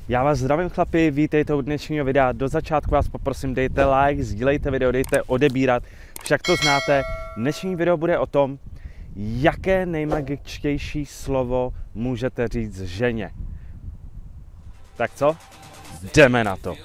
Já vás zdravím chlapi, vítejte u dnešního videa. Do začátku vás poprosím, dejte like, sdílejte video, dejte odebírat. Však to znáte, dnešní video bude o tom, jaké nejmagičtější slovo můžete říct ženě. Tak co? Jdeme na to.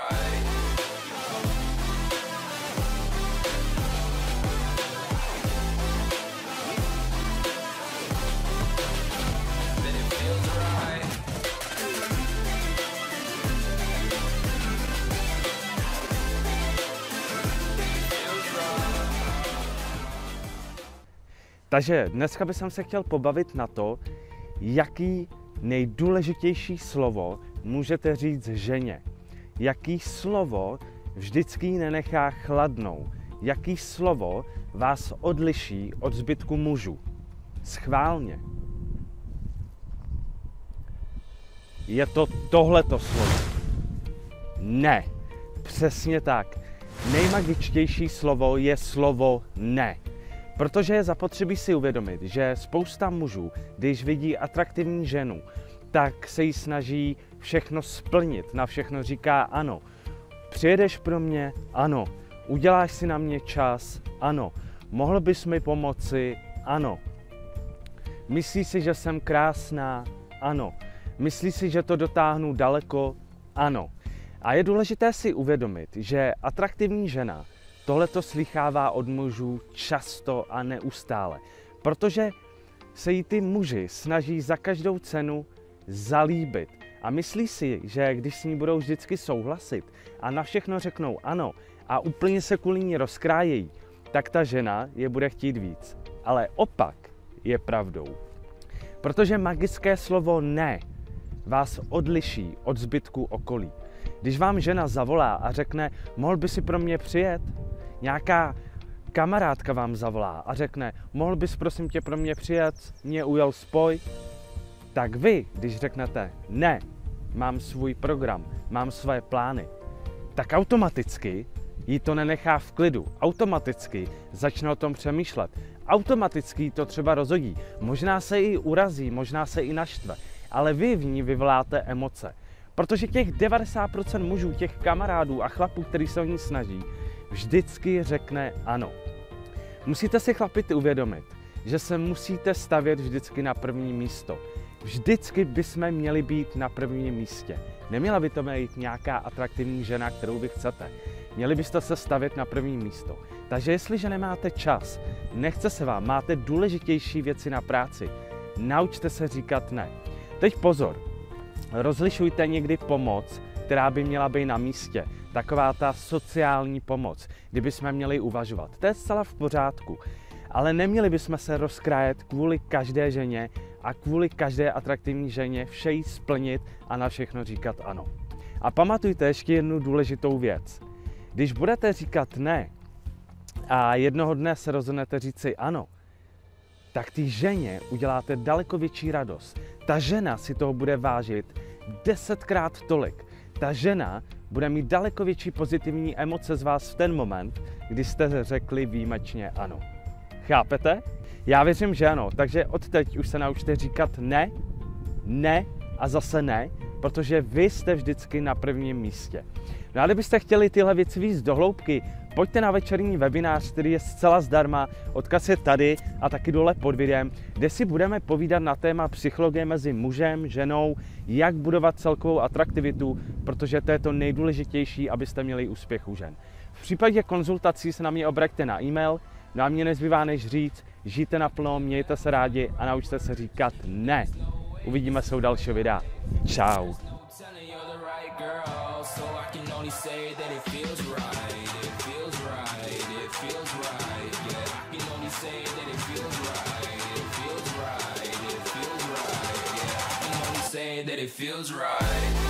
Takže dneska bych se chtěl pobavit na to, jaký nejdůležitější slovo můžete říct ženě. Jaký slovo vždycky nenechá chladnou. Jaký slovo vás odliší od zbytku mužů. Schválně. Je to tohleto slovo. Ne. Přesně tak. Nejmagičtější slovo je slovo ne. Protože je zapotřebí si uvědomit, že spousta mužů, když vidí atraktivní ženu, tak se jí snaží všechno splnit, na všechno říká ano. Přijedeš pro mě? Ano. Uděláš si na mě čas? Ano. Mohl bys mi pomoci? Ano. Myslíš si, že jsem krásná? Ano. Myslíš si, že to dotáhnu daleko? Ano. A je důležité si uvědomit, že atraktivní žena tohleto slýchává od mužů často a neustále, protože se jí ty muži snaží za každou cenu zalíbit a myslí si, že když s ní budou vždycky souhlasit a na všechno řeknou ano a úplně se kvůli ní rozkrájejí, tak ta žena je bude chtít víc. Ale opak je pravdou. Protože magické slovo ne vás odliší od zbytku okolí. Když vám žena zavolá a řekne, mohl by si pro mě přijet? Nějaká kamarádka vám zavolá a řekne, mohl bys prosím tě pro mě přijet, mě ujel spoj? Tak vy, když řeknete, ne, mám svůj program, mám své plány, tak automaticky jí to nenechá v klidu. Automaticky začne o tom přemýšlet. Automaticky to třeba rozhodí. Možná se i urazí, možná se i naštve, ale vy v ní vyvoláte emoce. Protože těch 90% mužů, těch kamarádů a chlapů, který se o ní snaží, vždycky řekne ano. Musíte si chlapi uvědomit, že se musíte stavět vždycky na první místo. Vždycky bychom měli být na prvním místě. Neměla by to být nějaká atraktivní žena, kterou vy chcete. Měli byste se stavět na první místo. Takže jestliže nemáte čas, nechce se vám, máte důležitější věci na práci, naučte se říkat ne. Teď pozor, rozlišujte někdy pomoc, která by měla být na místě. Taková ta sociální pomoc, kdyby jsme měli uvažovat. To je zcela v pořádku, ale neměli bychom se rozkrájet kvůli každé ženě a kvůli každé atraktivní ženě vše jí splnit a na všechno říkat ano. A pamatujte ještě jednu důležitou věc. Když budete říkat ne a jednoho dne se rozhodnete říci ano, tak té ženě uděláte daleko větší radost. Ta žena si toho bude vážit 10krát tolik. Ta žena bude mít daleko větší pozitivní emoce z vás v ten moment, kdy jste řekli výjimečně ano. Chápete? Já věřím, že ano, takže odteď už se naučte říkat ne, ne a zase ne, protože vy jste vždycky na prvním místě. No a kdybyste chtěli tyhle věci víc do hloubky, pojďte na večerní webinář, který je zcela zdarma, odkaz je tady a taky dole pod videem, kde si budeme povídat na téma psychologie mezi mužem, ženou, jak budovat celkovou atraktivitu, protože to je to nejdůležitější, abyste měli úspěch u žen. V případě konzultací se na mě obraťte na e-mail, no a mě nezbývá než říct, žijte naplno, mějte se rádi a naučte se říkat ne. Uvidíme se u dalšího videa. Čau. That it feels right.